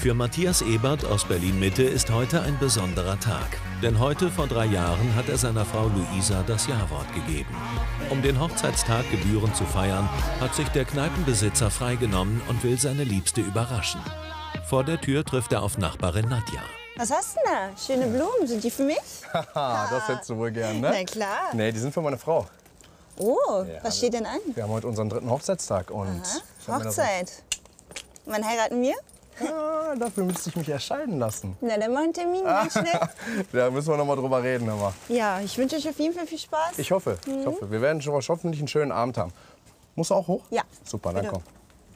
Für Matthias Ebert aus Berlin-Mitte ist heute ein besonderer Tag. Denn heute vor 3 Jahren hat er seiner Frau Luisa das Ja-Wort gegeben. Um den Hochzeitstag gebührend zu feiern, hat sich der Kneipenbesitzer freigenommen und will seine Liebste überraschen. Vor der Tür trifft er auf Nachbarin Nadja. Was hast du denn da? Schöne Blumen, sind die für mich? Haha, das hättest du wohl gern, ne? Na klar. Nee, die sind für meine Frau. Oh, Ja, was steht denn an? Wir haben heute unseren 3. Hochzeitstag und... Aha, Hochzeit. Wann heiraten wir? Ah, dafür müsste ich mich erscheiden lassen. Na, dann machen wir einen Termin, ganz schnell. Da müssen wir noch mal drüber reden, aber. Ja, ich wünsche euch auf jeden Fall viel Spaß. Ich hoffe, ich hoffe. Wir werden schon hoffentlich einen schönen Abend haben. Musst du auch hoch? Ja. Super, dann Bitte. komm.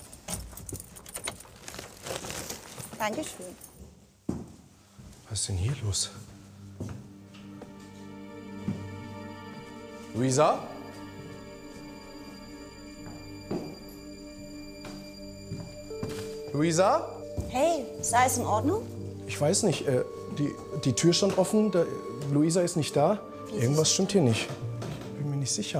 Dankeschön. Was ist denn hier los? Luisa? Luisa? Hey, ist alles in Ordnung? Ich weiß nicht, die Tür stand offen, Luisa ist nicht da. Irgendwas stimmt hier nicht. Bin mir nicht sicher.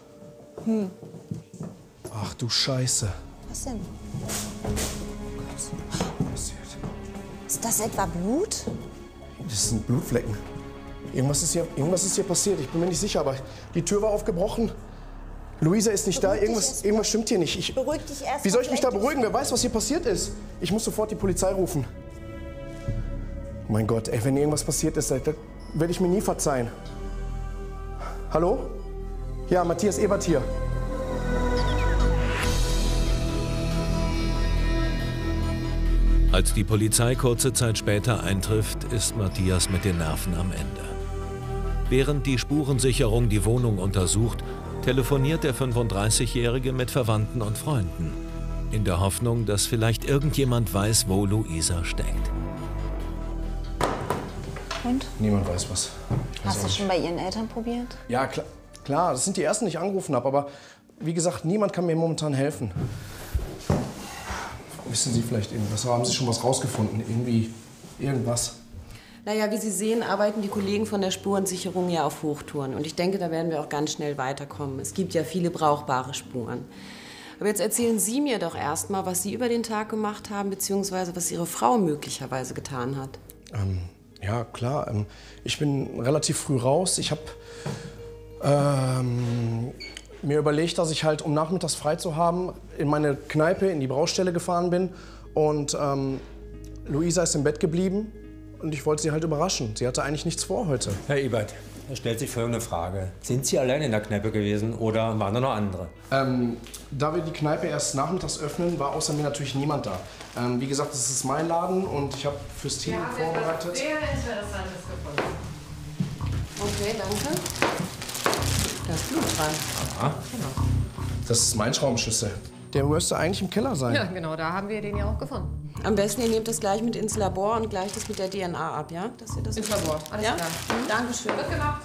Ach du Scheiße. Was denn? Was passiert? Ist das etwa Blut? Das sind Blutflecken. Irgendwas ist hier passiert. Ich bin mir nicht sicher, aber die Tür war aufgebrochen. Luisa ist nicht da. Irgendwas stimmt hier nicht. Beruhig dich erst. Wie soll ich mich da beruhigen? Wer weiß, was hier passiert ist? Ich muss sofort die Polizei rufen. Mein Gott, ey, wenn irgendwas passiert ist, das werde ich mir nie verzeihen. Hallo? Ja, Matthias Ebert hier. Als die Polizei kurze Zeit später eintrifft, ist Matthias mit den Nerven am Ende. Während die Spurensicherung die Wohnung untersucht, telefoniert der 35-Jährige mit Verwandten und Freunden, in der Hoffnung, dass vielleicht irgendjemand weiß, wo Luisa steckt. Und? Niemand weiß was. Hast du schon bei ihren Eltern probiert? Ja, klar, das sind die Ersten, die ich angerufen habe. Aber wie gesagt, niemand kann mir momentan helfen. Wissen Sie vielleicht irgendwas? Haben Sie schon was rausgefunden? Irgendwas? Naja, wie Sie sehen, arbeiten die Kollegen von der Spurensicherung ja auf Hochtouren. Und ich denke, da werden wir auch ganz schnell weiterkommen. Es gibt ja viele brauchbare Spuren. Aber jetzt erzählen Sie mir doch erst mal, was Sie über den Tag gemacht haben, beziehungsweise was Ihre Frau möglicherweise getan hat. Ja, klar. Ich bin relativ früh raus. Ich habe mir überlegt, dass ich halt, um nachmittags frei zu haben, in meine Kneipe, in die Braustelle gefahren bin. Und Luisa ist im Bett geblieben und ich wollte sie halt überraschen. Sie hatte eigentlich nichts vor heute. Herr Ebert, da stellt sich folgende Frage. Sind Sie allein in der Kneipe gewesen oder waren da noch andere? Da wir die Kneipe erst nachmittags öffnen, war außer mir natürlich niemand da. Wie gesagt, das ist mein Laden und ich habe fürs Team vorbereitet. Sehr Interessantes gefunden. Okay, danke. Da ist Blut dran. Aha. Das ist mein Schraubenschlüssel. Der müsste eigentlich im Keller sein. Ja, genau, da haben wir den ja auch gefunden. Am besten, ihr nehmt das gleich mit ins Labor und gleicht es mit der DNA ab, ja? Dass ihr das Ins Labor, alles ja? klar. Dankeschön. Wird gemacht.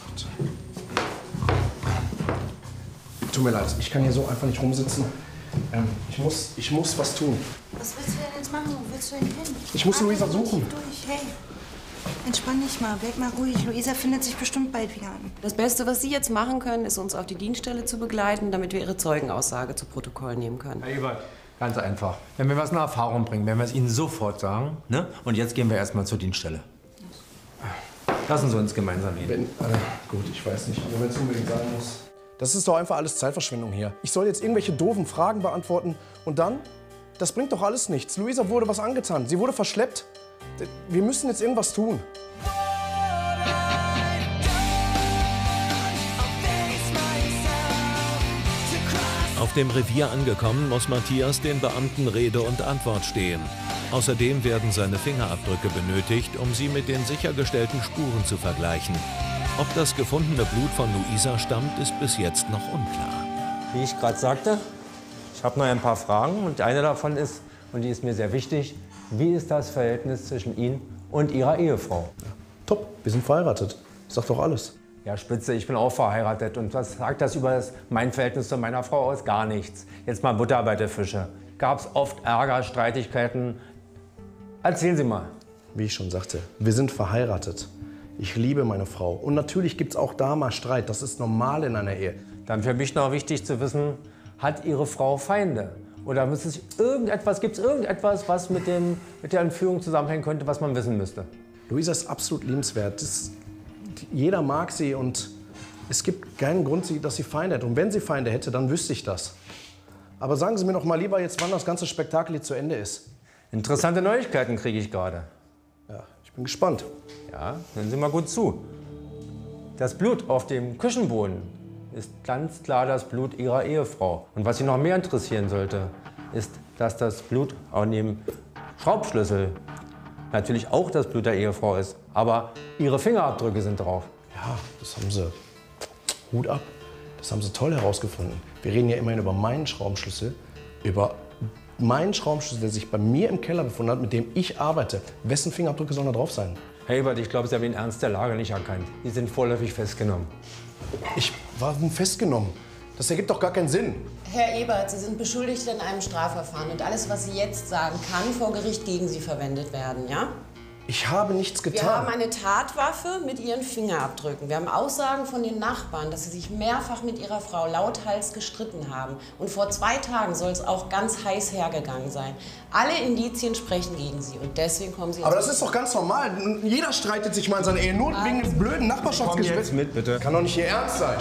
Tut mir leid, ich kann hier so einfach nicht rumsitzen. Ich muss was tun. Was willst du denn jetzt machen? Wo willst du denn hin? Ich muss Luisa suchen. Durch, hey. Entspann dich mal, bleib mal ruhig. Luisa findet sich bestimmt bald wieder an. Das Beste, was Sie jetzt machen können, ist, uns auf die Dienststelle zu begleiten, damit wir Ihre Zeugenaussage zu Protokoll nehmen können. Herr Ebert, ganz einfach. Wenn wir was in Erfahrung bringen, werden wir es Ihnen sofort sagen. Ne? Und jetzt gehen wir erstmal zur Dienststelle. Lassen Sie uns gemeinsam reden. Gut, ich weiß nicht, aber wenn es unbedingt sein muss. Das ist doch einfach alles Zeitverschwendung hier. Ich soll jetzt irgendwelche doofen Fragen beantworten und dann? Das bringt doch alles nichts. Luisa wurde was angetan. Sie wurde verschleppt. Wir müssen jetzt irgendwas tun. Auf dem Revier angekommen, muss Matthias den Beamten Rede und Antwort stehen. Außerdem werden seine Fingerabdrücke benötigt, um sie mit den sichergestellten Spuren zu vergleichen. Ob das gefundene Blut von Luisa stammt, ist bis jetzt noch unklar. Wie ich gerade sagte, ich habe noch ein paar Fragen und eine davon ist, und die ist mir sehr wichtig, wie ist das Verhältnis zwischen Ihnen und Ihrer Ehefrau? Ja, top, wir sind verheiratet. Sagt doch alles. Ja, Spitze, ich bin auch verheiratet. Und was sagt das über mein Verhältnis zu meiner Frau aus? Gar nichts. Jetzt mal Butter bei der Fische. Gab es oft Ärger, Streitigkeiten? Erzählen Sie mal. Wie ich schon sagte, wir sind verheiratet. Ich liebe meine Frau. Und natürlich gibt es auch da mal Streit. Das ist normal in einer Ehe. Dann für mich noch wichtig zu wissen, hat Ihre Frau Feinde? Oder gibt es irgendetwas, was mit der Entführung zusammenhängen könnte, was man wissen müsste? Luisa ist absolut liebenswert. Jeder mag sie und es gibt keinen Grund, dass sie Feinde hätte. Und wenn sie Feinde hätte, dann wüsste ich das. Aber sagen Sie mir doch mal lieber jetzt, wann das ganze Spektakel hier zu Ende ist. Interessante Neuigkeiten kriege ich gerade. Ja, ich bin gespannt. Ja, hören Sie mal gut zu. Das Blut auf dem Küchenboden ist ganz klar das Blut Ihrer Ehefrau. Und was Sie noch mehr interessieren sollte, ist, dass das Blut an dem Schraubschlüssel natürlich auch das Blut der Ehefrau ist. Aber Ihre Fingerabdrücke sind drauf. Ja, das haben Sie. Hut ab. Das haben Sie toll herausgefunden. Wir reden ja immerhin über meinen Schraubenschlüssel. Über meinen Schraubenschlüssel, der sich bei mir im Keller befunden hat, mit dem ich arbeite. Wessen Fingerabdrücke sollen da drauf sein? Herr Ebert, ich glaube, Sie haben den Ernst der Lage nicht erkannt. Sie sind vorläufig festgenommen. Warum festgenommen? Das ergibt doch gar keinen Sinn. Herr Ebert, Sie sind beschuldigt in einem Strafverfahren und alles, was Sie jetzt sagen, kann vor Gericht gegen Sie verwendet werden, ja? Ich habe nichts getan. Wir haben eine Tatwaffe mit Ihren Fingerabdrücken. Wir haben Aussagen von den Nachbarn, dass Sie sich mehrfach mit Ihrer Frau lauthals gestritten haben. Und vor 2 Tagen soll es auch ganz heiß hergegangen sein. Alle Indizien sprechen gegen Sie und deswegen kommen Sie jetzt... Aber das ist doch ganz normal. Jeder streitet sich mal in seiner Ehe, nur wegen des blöden Nachbarschaftsgesprächs. Komm jetzt mit, bitte. Kann doch nicht Ihr Ernst sein.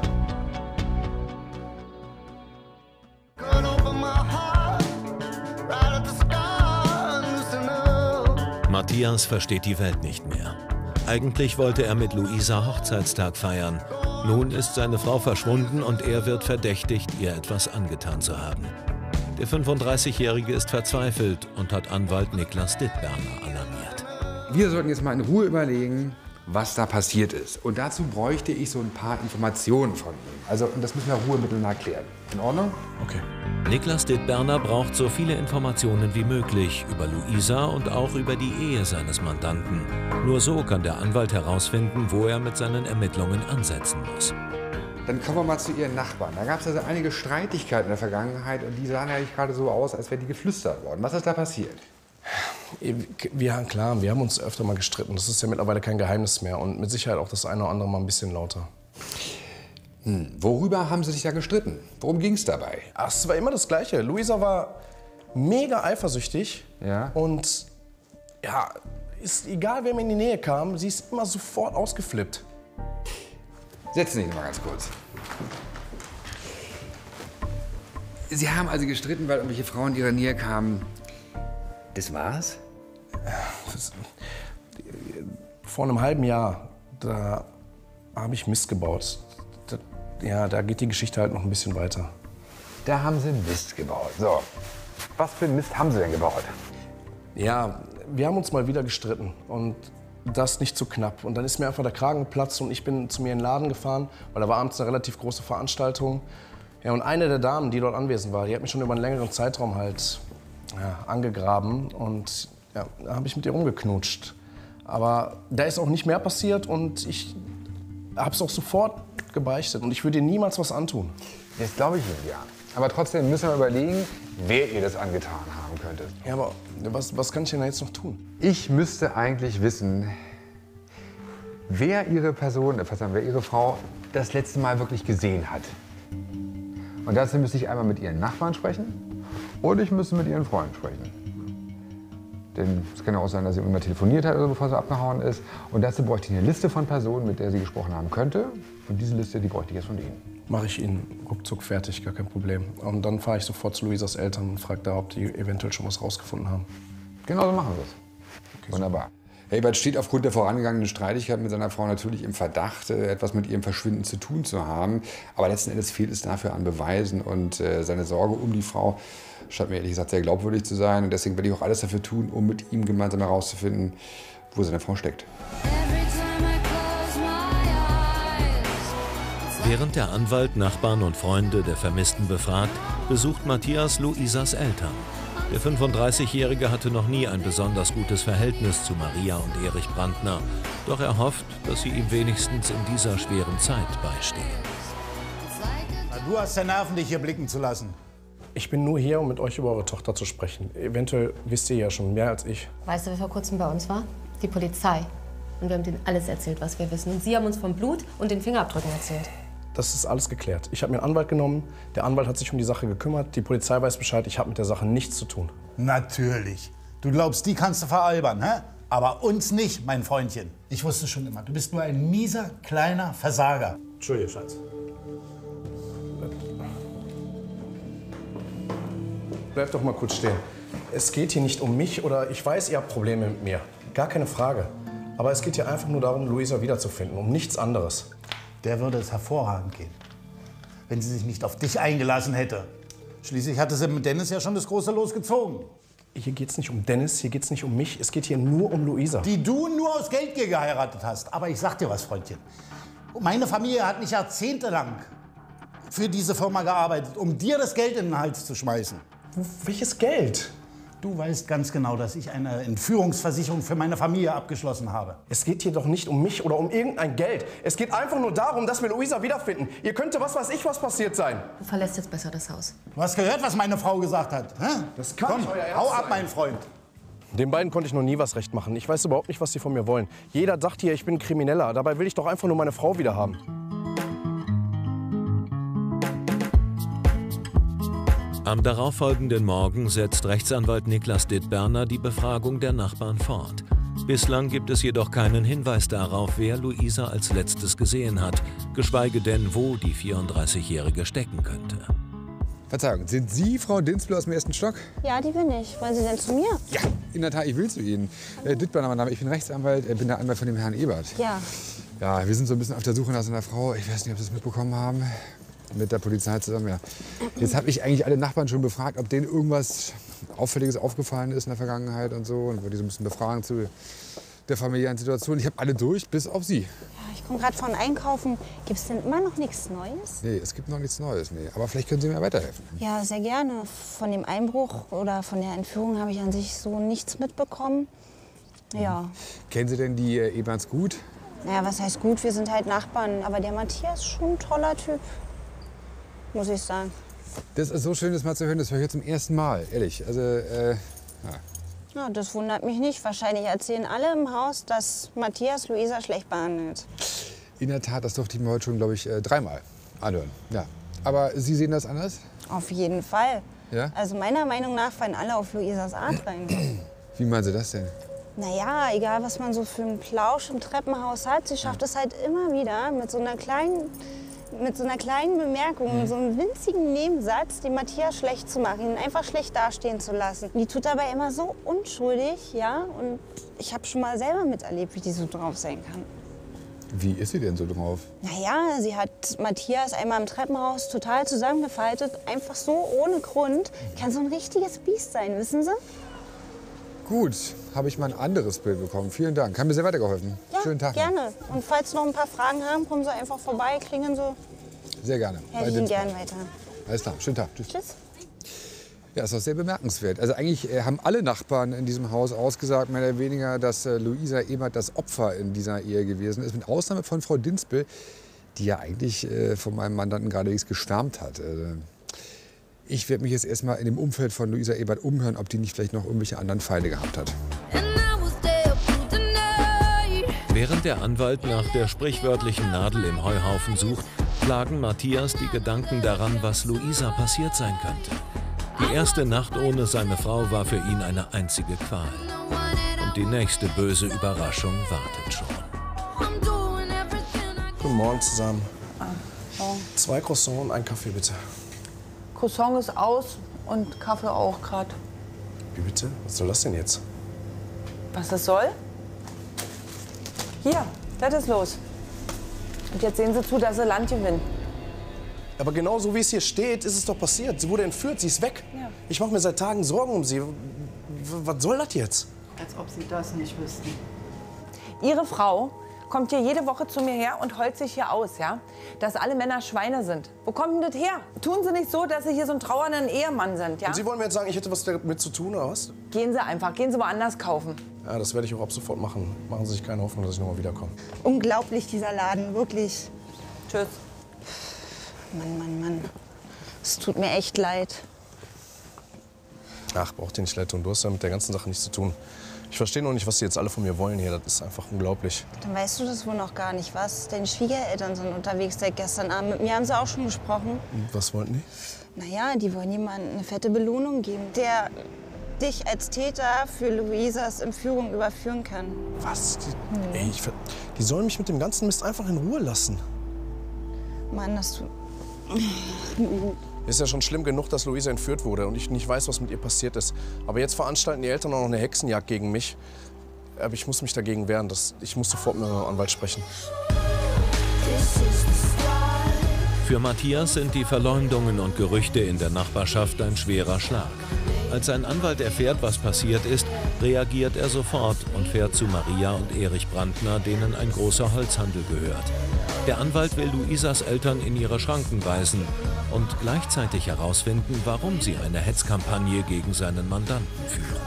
Matthias versteht die Welt nicht mehr. Eigentlich wollte er mit Luisa Hochzeitstag feiern. Nun ist seine Frau verschwunden und er wird verdächtigt, ihr etwas angetan zu haben. Der 35-Jährige ist verzweifelt und hat Anwalt Niklas Dittberner alarmiert. Wir sollten jetzt mal in Ruhe überlegen, was da passiert ist. Und dazu bräuchte ich so ein paar Informationen von ihm. Also, und das müssen wir in Ruhe miteinander klären. In Ordnung? Okay. Niklas Dittberner braucht so viele Informationen wie möglich über Luisa und auch über die Ehe seines Mandanten. Nur so kann der Anwalt herausfinden, wo er mit seinen Ermittlungen ansetzen muss. Dann kommen wir mal zu Ihren Nachbarn. Da gab es also einige Streitigkeiten in der Vergangenheit und die sahen ja nicht gerade so aus, als wäre die geflüstert worden. Was ist da passiert? Klar, wir haben uns öfter mal gestritten. Das ist ja mittlerweile kein Geheimnis mehr und mit Sicherheit auch das eine oder andere mal ein bisschen lauter. Worüber haben Sie sich da gestritten? Worum ging es dabei? Ach, es war immer das Gleiche. Luisa war mega eifersüchtig. Ja. Und ja, ist egal, wer mir in die Nähe kam, sie ist immer sofort ausgeflippt. Setzen Sie sich mal ganz kurz. Sie haben also gestritten, weil irgendwelche Frauen in Ihrer Nähe kamen. Das war's? Vor einem halben Jahr, da habe ich Mist gebaut. Da geht die Geschichte halt noch ein bisschen weiter. Da haben Sie Mist gebaut. So, was für Mist haben Sie denn gebaut? Ja, wir haben uns mal wieder gestritten und das nicht zu knapp. Und dann ist mir einfach der Kragen geplatzt und ich bin zu mir in den Laden gefahren, weil da war abends eine relativ große Veranstaltung. Ja, und eine der Damen, die dort anwesend war, die hat mich schon über einen längeren Zeitraum halt angegraben und ja, da habe ich mit ihr rumgeknutscht. Aber da ist auch nicht mehr passiert und ich habe es auch sofort gebeichtet und ich würde ihr niemals was antun. Das glaube ich Ihnen, ja. Aber trotzdem müssen wir überlegen, wer ihr das angetan haben könnte. Ja, aber was kann ich denn da jetzt noch tun? Ich müsste eigentlich wissen, wer Ihre Frau das letzte Mal wirklich gesehen hat. Und dazu müsste ich einmal mit Ihren Nachbarn sprechen und ich müsste mit Ihren Freunden sprechen. Denn es kann ja auch sein, dass sie immer telefoniert hat, oder so, bevor sie abgehauen ist. Und dazu bräuchte ich eine Liste von Personen, mit der sie gesprochen haben könnte. Und diese Liste, die bräuchte ich jetzt von Ihnen. Mache ich Ihnen ruckzuck fertig, gar kein Problem. Und dann fahre ich sofort zu Luisas Eltern und frage da, ob die eventuell schon was rausgefunden haben. Genau so machen wir es. Okay, wunderbar. Herr Ebert steht aufgrund der vorangegangenen Streitigkeit mit seiner Frau natürlich im Verdacht, etwas mit ihrem Verschwinden zu tun zu haben. Aber letzten Endes fehlt es dafür an Beweisen. Und seine Sorge um die Frau scheint mir ehrlich gesagt sehr glaubwürdig zu sein. Und deswegen werde ich auch alles dafür tun, um mit ihm gemeinsam herauszufinden, wo seine Frau steckt. Während der Anwalt Nachbarn und Freunde der Vermissten befragt, besucht Matthias Luisas Eltern. Der 35-Jährige hatte noch nie ein besonders gutes Verhältnis zu Maria und Erich Brandner. Doch er hofft, dass sie ihm wenigstens in dieser schweren Zeit beistehen. Du hast ja Nerven, dich hier blicken zu lassen. Ich bin nur hier, um mit euch über eure Tochter zu sprechen. Eventuell wisst ihr ja schon mehr als ich. Weißt du, wer vor kurzem bei uns war? Die Polizei. Und wir haben denen alles erzählt, was wir wissen. Und sie haben uns vom Blut und den Fingerabdrücken erzählt. Das ist alles geklärt. Ich habe mir einen Anwalt genommen, der Anwalt hat sich um die Sache gekümmert, die Polizei weiß Bescheid, ich habe mit der Sache nichts zu tun. Natürlich. Du glaubst, die kannst du veralbern, hä? Aber uns nicht, mein Freundchen. Ich wusste schon immer, du bist nur ein mieser, kleiner Versager. Entschuldige, Schatz. Bleib doch mal kurz stehen. Es geht hier nicht um mich oder ich weiß, ihr habt Probleme mit mir. Gar keine Frage. Aber es geht hier einfach nur darum, Luisa wiederzufinden, um nichts anderes. Der würde es hervorragend gehen, wenn sie sich nicht auf dich eingelassen hätte. Schließlich hatte sie mit Dennis ja schon das große Los gezogen. Hier geht's nicht um Dennis, hier geht's nicht um mich. Es geht hier nur um Luisa. Die du nur aus Geldgier geheiratet hast. Aber ich sag dir was, Freundchen. Meine Familie hat nicht jahrzehntelang für diese Firma gearbeitet, um dir das Geld in den Hals zu schmeißen. Welches Geld? Du weißt ganz genau, dass ich eine Entführungsversicherung für meine Familie abgeschlossen habe. Es geht hier doch nicht um mich oder um irgendein Geld. Es geht einfach nur darum, dass wir Luisa wiederfinden. Ihr könnte was weiß ich was passiert sein. Du verlässt jetzt besser das Haus. Du hast gehört, was meine Frau gesagt hat. Hä? Das kann nicht euer Ernst hau ab, sein. mein Freund. Den beiden konnte ich noch nie was recht machen. Ich weiß überhaupt nicht, was sie von mir wollen. Jeder sagt hier, ich bin ein Krimineller. Dabei will ich doch einfach nur meine Frau wieder haben. Am darauffolgenden Morgen setzt Rechtsanwalt Niklas Dittberner die Befragung der Nachbarn fort. Bislang gibt es jedoch keinen Hinweis darauf, wer Luisa als letztes gesehen hat, geschweige denn, wo die 34-Jährige stecken könnte. Verzeihung, sind Sie Frau Dinspel aus dem ersten Stock? Ja, die bin ich. Wollen Sie denn zu mir? Ja, in der Tat, ich will zu Ihnen. Dittberner, mein Name, ich bin Rechtsanwalt, bin der Anwalt von dem Herrn Ebert. Ja. Ja, wir sind so ein bisschen auf der Suche nach seiner Frau. Ich weiß nicht, ob Sie das mitbekommen haben. Mit der Polizei zusammen, ja. Jetzt habe ich eigentlich alle Nachbarn schon befragt, ob denen irgendwas Auffälliges aufgefallen ist in der Vergangenheit und so. Und wollte die so ein bisschen befragen zu der familiären Situation. Ich habe alle durch, bis auf Sie. Ja, ich komme gerade von Einkaufen. Gibt es denn immer noch nichts Neues? Nee, es gibt noch nichts Neues. Nee. Aber vielleicht können Sie mir weiterhelfen. Ja, sehr gerne. Von dem Einbruch oder von der Entführung habe ich an sich so nichts mitbekommen. Ja. Kennen Sie denn die Eberts gut? Naja, was heißt gut? Wir sind halt Nachbarn. Aber der Matthias ist schon ein toller Typ. Muss ich sagen. Das ist so schön, das mal zu hören. Das höre ich jetzt zum ersten Mal, ehrlich. Also, ja. Ja, das wundert mich nicht. Wahrscheinlich erzählen alle im Haus, dass Matthias Luisa schlecht behandelt. In der Tat, das durfte ich mir heute schon, glaube ich, 3-mal anhören. Ja. Aber Sie sehen das anders? Auf jeden Fall. Ja? Also meiner Meinung nach fallen alle auf Luisas Art rein. Wie meinen Sie das denn? Naja, egal was man so für einen Plausch im Treppenhaus hat, sie schafft es halt immer wieder mit so einer kleinen Bemerkung, so einem winzigen Nebensatz, den Matthias schlecht zu machen, ihn einfach schlecht dastehen zu lassen. Die tut dabei immer so unschuldig, ja, und ich habe schon mal selber miterlebt, wie die so drauf sein kann. Wie ist sie denn so drauf? Naja, sie hat Matthias einmal im Treppenhaus total zusammengefaltet, einfach so ohne Grund. Kann so ein richtiges Biest sein, wissen Sie? Gut, habe ich mal ein anderes Bild bekommen. Vielen Dank. Haben mir sehr weitergeholfen. Ja, Schönen Tag noch. gerne. Und falls Sie noch ein paar Fragen haben, kommen Sie einfach vorbei, klingeln Sie. Sehr gerne. Helfe ich Ihnen gern weiter. Alles klar, schönen Tag. Tschüss. Tschüss. Ja, ist doch sehr bemerkenswert. Also eigentlich haben alle Nachbarn in diesem Haus ausgesagt, mehr oder weniger, dass Luisa Ebert das Opfer in dieser Ehe gewesen ist. Mit Ausnahme von Frau Dinspel, die ja eigentlich von meinem Mandanten geradewegs geschwärmt hat. Ich werde mich jetzt erstmal in dem Umfeld von Luisa Ebert umhören, ob die nicht vielleicht noch irgendwelche anderen Feinde gehabt hat. Während der Anwalt nach der sprichwörtlichen Nadel im Heuhaufen sucht, plagen Matthias die Gedanken daran, was Luisa passiert sein könnte. Die erste Nacht ohne seine Frau war für ihn eine einzige Qual. Und die nächste böse Überraschung wartet schon. Guten Morgen zusammen. 2 Croissants und einen Kaffee, bitte. Croissant ist aus und Kaffee auch gerade. Wie bitte? Was soll das denn jetzt? Was das soll? Hier, das ist los. Und jetzt sehen Sie zu, dass Sie Land gewinnen. Aber genau so wie es hier steht, ist es doch passiert. Sie wurde entführt, sie ist weg. Ja. Ich mache mir seit Tagen Sorgen um sie. Was soll das jetzt? Als ob Sie das nicht wüssten. Ihre Frau kommt hier jede Woche zu mir her und heult sich hier aus, ja? Dass alle Männer Schweine sind. Wo kommt denn das her? Tun Sie nicht so, dass Sie hier so einen trauernden Ehemann sind, ja? Und Sie wollen mir jetzt sagen, ich hätte was damit zu tun, oder was? Gehen Sie einfach, gehen Sie woanders kaufen. Ja, das werde ich auch ab sofort machen. Machen Sie sich keine Hoffnung, dass ich noch mal wiederkomme. Unglaublich, dieser Laden, wirklich. Tschüss. Mann, Mann, Mann. Es tut mir echt leid. Ach, braucht dir nicht leid tun. Du hast ja mit der ganzen Sache nichts zu tun. Ich verstehe noch nicht, was Sie jetzt alle von mir wollen hier. Das ist einfach unglaublich. Dann weißt du das wohl noch gar nicht, was? Deine Schwiegereltern sind unterwegs seit gestern Abend. Mit mir haben sie auch schon gesprochen. Und was wollten die? Naja, die wollen jemandem eine fette Belohnung geben, der dich als Täter für Luisas Entführung überführen kann. Was? Ey, die sollen mich mit dem ganzen Mist einfach in Ruhe lassen. Mann, dass du... Ist ja schon schlimm genug, dass Luisa entführt wurde und ich nicht weiß, was mit ihr passiert ist. Aber jetzt veranstalten die Eltern auch noch eine Hexenjagd gegen mich. Aber ich muss mich dagegen wehren. Ich muss sofort mit meinem Anwalt sprechen. Für Matthias sind die Verleumdungen und Gerüchte in der Nachbarschaft ein schwerer Schlag. Als sein Anwalt erfährt, was passiert ist, reagiert er sofort und fährt zu Maria und Erich Brandner, denen ein großer Holzhandel gehört. Der Anwalt will Luisas Eltern in ihre Schranken weisen und gleichzeitig herausfinden, warum sie eine Hetzkampagne gegen seinen Mandanten führen.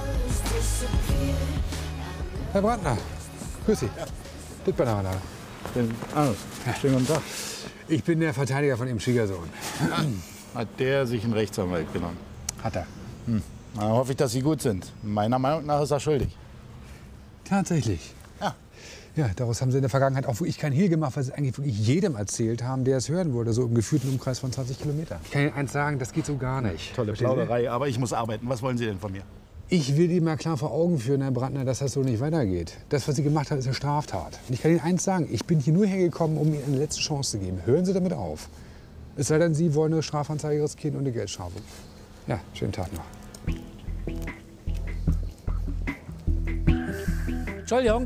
Herr Brandner, grüß Sie. Dittbeiner. Schönen guten Tag. Ich bin der Verteidiger von Ihrem Schwiegersohn. Hat der sich einen Rechtsanwalt genommen? Hat er. Dann hoffe ich, dass Sie gut sind. Meiner Meinung nach ist er schuldig. Tatsächlich. Ja, daraus haben Sie in der Vergangenheit auch wirklich kein Hehl gemacht, weil Sie eigentlich wirklich jedem erzählt haben, der es hören wollte, so im gefühlten Umkreis von 20 Kilometern. Ich kann Ihnen eins sagen, das geht so gar nicht. Tolle Plauderei, aber ich muss arbeiten. Was wollen Sie denn von mir? Ich will Ihnen mal klar vor Augen führen, Herr Brandner, dass das so nicht weitergeht. Das, was Sie gemacht haben, ist eine Straftat. Und ich kann Ihnen eins sagen, ich bin hier nur hergekommen, um Ihnen eine letzte Chance zu geben. Hören Sie damit auf. Es sei denn, Sie wollen eine Strafanzeige riskieren und eine Geldstrafe. Ja, schönen Tag noch. Entschuldigung.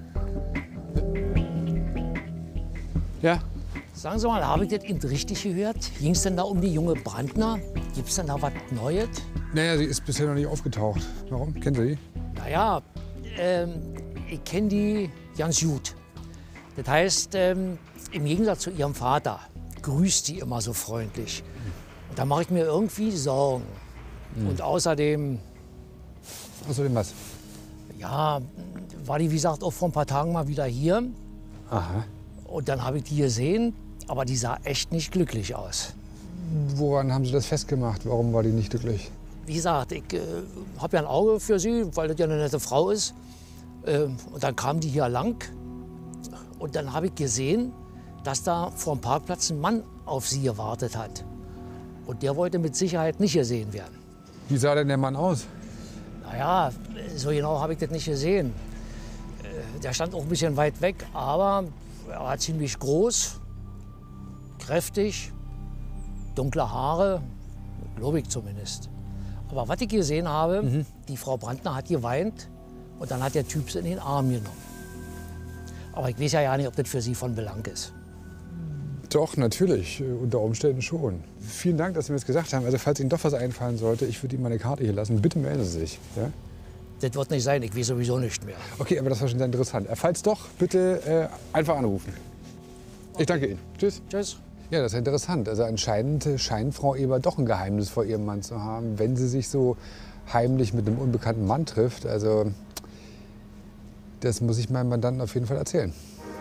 Ja? Sagen Sie mal, habe ich das eben richtig gehört? Ging es denn da um die junge Brandner? Gibt es denn da was Neues? Naja, sie ist bisher noch nicht aufgetaucht. Warum? Kennen Sie die? Naja, ich kenne die ganz gut. Das heißt, im Gegensatz zu ihrem Vater grüßt die immer so freundlich. Und da mache ich mir irgendwie Sorgen. Und außerdem... Außerdem was? Ja, war die, wie gesagt, auch vor ein paar Tagen mal wieder hier. Aha. Und dann habe ich die gesehen, aber die sah echt nicht glücklich aus. Woran haben Sie das festgemacht? Warum war die nicht glücklich? Wie gesagt, ich habe ja ein Auge für sie, weil das ja eine nette Frau ist. Und dann kam die hier lang. Und dann habe ich gesehen, dass da vor dem Parkplatz ein Mann auf sie gewartet hat. Und der wollte mit Sicherheit nicht gesehen werden. Wie sah denn der Mann aus? Naja, so genau habe ich das nicht gesehen. Der stand auch ein bisschen weit weg, aber er war ziemlich groß, kräftig, dunkle Haare, glaube ich zumindest. Aber was ich gesehen habe, die Frau Brandner hat geweint und dann hat der Typ sie in den Arm genommen. Aber ich weiß ja nicht, ob das für Sie von Belang ist. Doch, natürlich. Unter Umständen schon. Vielen Dank, dass Sie mir das gesagt haben. Also, falls Ihnen doch was einfallen sollte, ich würde Ihnen meine Karte hier lassen. Bitte melden Sie sich. Ja? Das wird nicht sein, ich weiß sowieso nicht mehr. Okay, aber das war schon sehr interessant. Falls doch, bitte einfach anrufen. Ich danke Ihnen. Tschüss. Tschüss. Ja, das ist interessant. Also anscheinend scheint Frau Eber doch ein Geheimnis vor ihrem Mann zu haben, wenn sie sich so heimlich mit einem unbekannten Mann trifft. Also das muss ich meinem Mandanten auf jeden Fall erzählen.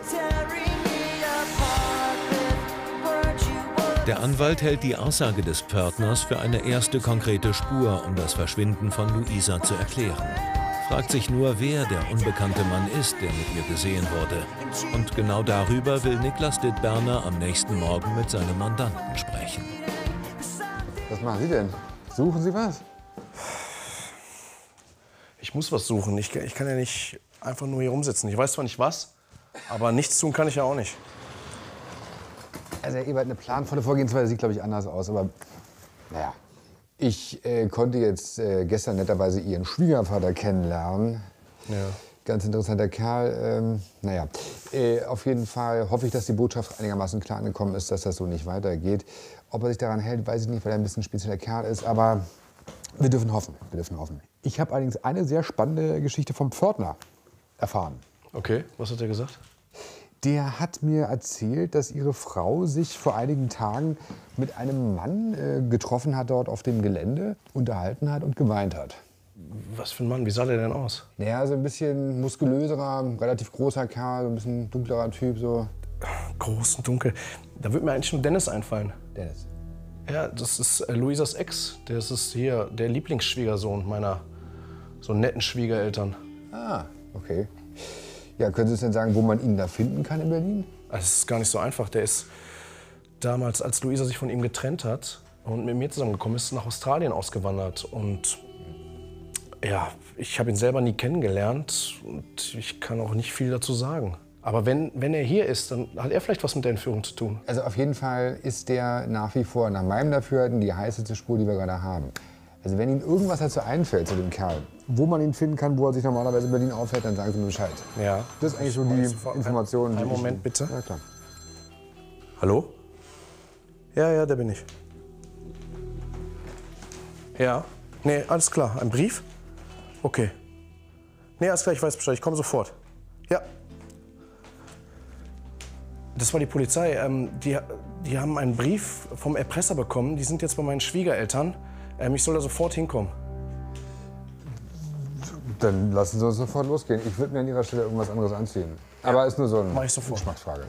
Der Anwalt hält die Aussage des Pförtners für eine erste konkrete Spur, um das Verschwinden von Luisa zu erklären. Fragt sich nur, wer der unbekannte Mann ist, der mit ihr gesehen wurde. Und genau darüber will Niklas Dittberner am nächsten Morgen mit seinem Mandanten sprechen. Was machen Sie denn? Suchen Sie was? Ich muss was suchen. Ich kann ja nicht einfach nur hier rumsitzen. Ich weiß zwar nicht was, aber nichts tun kann ich ja auch nicht. Also Herr Ebert, eine planvolle Vorgehensweise sieht, glaube ich, anders aus. Aber naja, ich konnte jetzt gestern netterweise Ihren Schwiegervater kennenlernen. Ja. Ganz interessanter Kerl. Auf jeden Fall hoffe ich, dass die Botschaft einigermaßen klar angekommen ist, dass das so nicht weitergeht. Ob er sich daran hält, weiß ich nicht, weil er ein bisschen ein spezieller Kerl ist. Aber wir dürfen hoffen. Wir dürfen hoffen. Ich habe allerdings eine sehr spannende Geschichte vom Pförtner erfahren. Okay, was hat er gesagt? Der hat mir erzählt, dass ihre Frau sich vor einigen Tagen mit einem Mann getroffen hat dort auf dem Gelände, unterhalten hat und geweint hat. Was für ein Mann? Wie sah der denn aus? Naja, so ein bisschen muskulöserer, relativ großer Kerl, so ein bisschen dunklerer Typ. So. Groß und dunkel. Da würde mir eigentlich nur Dennis einfallen. Dennis? Ja, das ist Luisas Ex. Das ist hier der Lieblingsschwiegersohn meiner so netten Schwiegereltern. Ah, okay. Ja, können Sie uns denn sagen, wo man ihn da finden kann in Berlin? Es ist gar nicht so einfach. Der ist damals, als Luisa sich von ihm getrennt hat und mit mir zusammengekommen ist, nach Australien ausgewandert. Und ja, ich habe ihn selber nie kennengelernt und ich kann auch nicht viel dazu sagen. Aber wenn er hier ist, dann hat er vielleicht was mit der Entführung zu tun. Also auf jeden Fall ist der nach wie vor, nach meinem Dafürhalten, die heißeste Spur, die wir gerade haben. Also wenn Ihnen irgendwas dazu einfällt zu dem Kerl, wo man ihn finden kann, wo er sich normalerweise in Berlin aufhält, dann sagen Sie mir Bescheid. Ja. Das ist eigentlich so die Information. Einen Moment bitte. Ja, klar. Hallo? Ja, der bin ich. Ja. Nee, alles klar. Ein Brief? Okay. Nee, alles klar, ich weiß Bescheid. Ich komme sofort. Ja. Das war die Polizei. Die haben einen Brief vom Erpresser bekommen. Die sind jetzt bei meinen Schwiegereltern. Ich soll da sofort hinkommen. Dann lassen Sie uns sofort losgehen. Ich würde mir an Ihrer Stelle irgendwas anderes anziehen. Aber ist nur so eine Geschmacksfrage.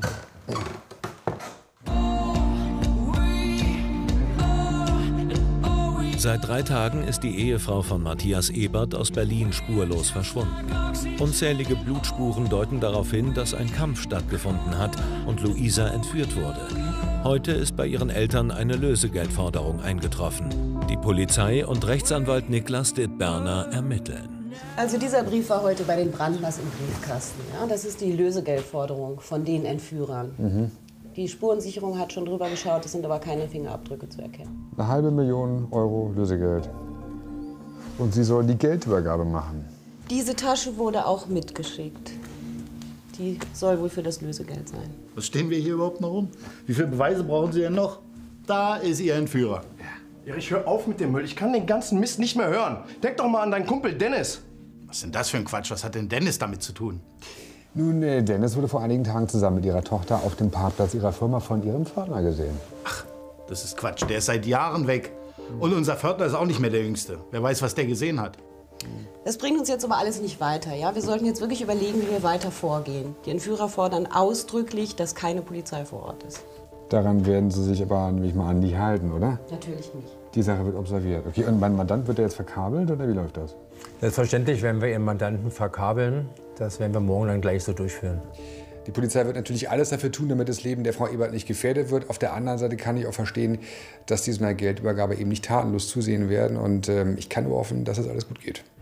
Seit 3 Tagen ist die Ehefrau von Matthias Ebert aus Berlin spurlos verschwunden. Unzählige Blutspuren deuten darauf hin, dass ein Kampf stattgefunden hat und Luisa entführt wurde. Heute ist bei ihren Eltern eine Lösegeldforderung eingetroffen. Die Polizei und Rechtsanwalt Niklas Dittberner ermitteln. Also dieser Brief war heute bei den Brandners im Briefkasten. Ja? Das ist die Lösegeldforderung von den Entführern. Die Spurensicherung hat schon drüber geschaut, es sind aber keine Fingerabdrücke zu erkennen. 500.000 € Lösegeld. Und sie soll die Geldübergabe machen. Diese Tasche wurde auch mitgeschickt. Die soll wohl für das Lösegeld sein. Was stehen wir hier überhaupt noch rum? Wie viele Beweise brauchen Sie denn noch? Da ist Ihr Entführer. Erich, hör auf mit dem Müll. Ich kann den ganzen Mist nicht mehr hören. Denk doch mal an deinen Kumpel Dennis. Was ist denn das für ein Quatsch? Was hat denn Dennis damit zu tun? Nun, Dennis wurde vor einigen Tagen zusammen mit ihrer Tochter auf dem Parkplatz ihrer Firma von ihrem Pförtner gesehen. Ach, das ist Quatsch. Der ist seit Jahren weg. Und unser Pförtner ist auch nicht mehr der Jüngste. Wer weiß, was der gesehen hat. Das bringt uns jetzt aber alles nicht weiter. Ja? Wir sollten jetzt wirklich überlegen, wie wir weiter vorgehen. Die Entführer fordern ausdrücklich, dass keine Polizei vor Ort ist. Daran werden Sie sich aber, nehme ich mal an, nicht halten, oder? Natürlich nicht. Die Sache wird observiert. Okay, und mein Mandant wird der jetzt verkabelt oder wie läuft das? Selbstverständlich werden wir Ihren Mandanten verkabeln. Das werden wir morgen dann gleich so durchführen. Die Polizei wird natürlich alles dafür tun, damit das Leben der Frau Ebert nicht gefährdet wird. Auf der anderen Seite kann ich auch verstehen, dass diesmal Geldübergabe eben nicht tatenlos zusehen werden. Und ich kann nur hoffen, dass das alles gut geht.